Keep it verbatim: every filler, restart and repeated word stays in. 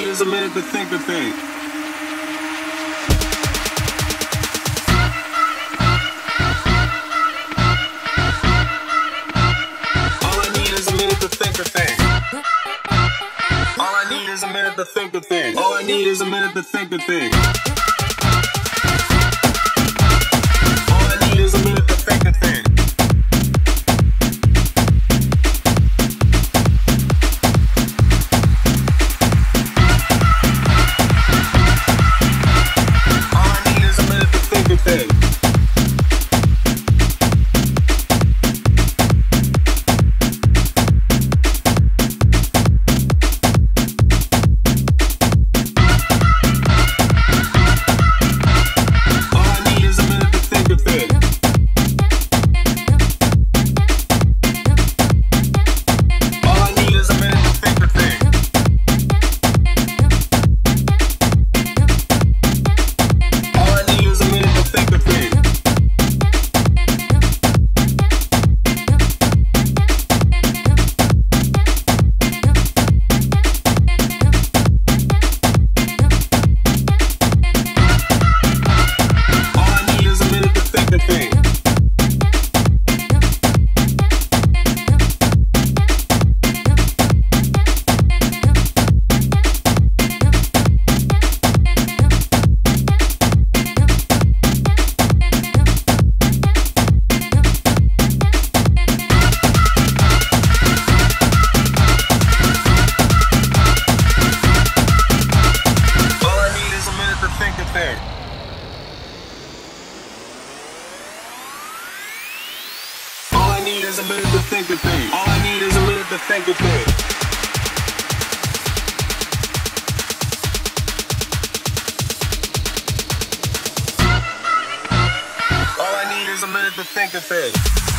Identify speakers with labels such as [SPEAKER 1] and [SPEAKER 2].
[SPEAKER 1] is a minute to think a thing. All I need is a minute to think a thing. All I need is a minute to think a thing. All I need is a minute to think a thing. All I need is a minute to think a thing. All I need is a minute to think a thing. All I need is a minute to think a thing. All I need is a minute to think a thing.